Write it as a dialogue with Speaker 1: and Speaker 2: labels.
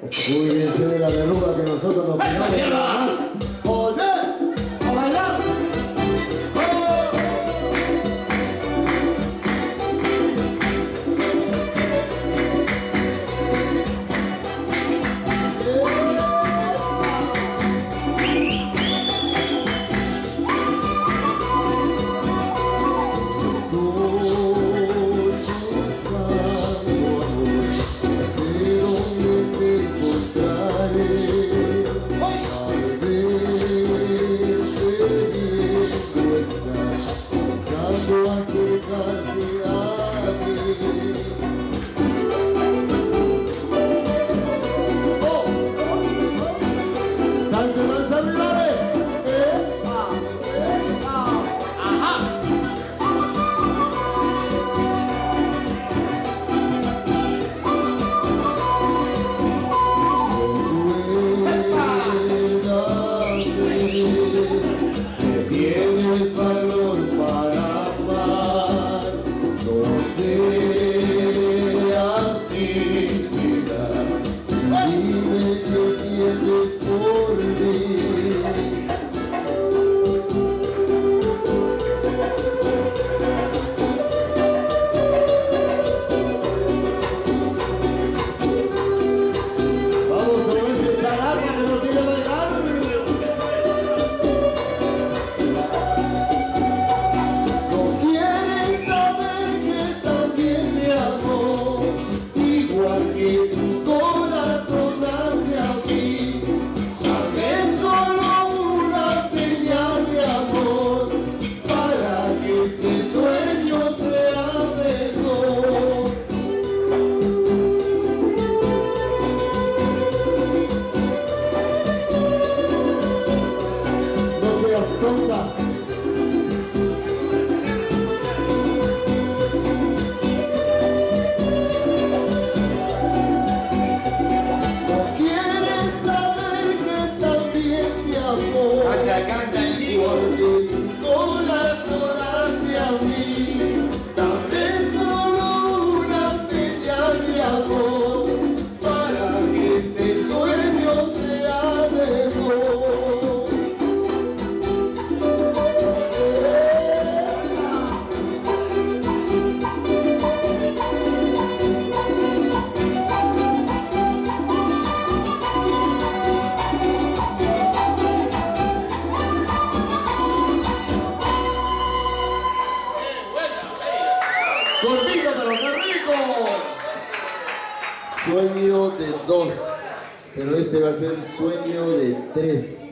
Speaker 1: Cuídense de la verruga que nosotros nos ponemos más. ¡Oye! ¡A bailar!
Speaker 2: Tienes valor para amar, no seas tímida, dime qué sientes por mí.
Speaker 1: Vamos con este charapa que no quiere bailar.
Speaker 2: Que tu corazón hacia mí, dame solo una señal de amor para que este sueño sea mejor.
Speaker 1: No seas tonta.
Speaker 2: Canta, chico. Porque tu corazón hacia mí, dame solo una señal de amor para que este sueño sea mejor.
Speaker 1: Gordito, pero qué rico. Sueño de 2, pero este va a ser sueño de 3.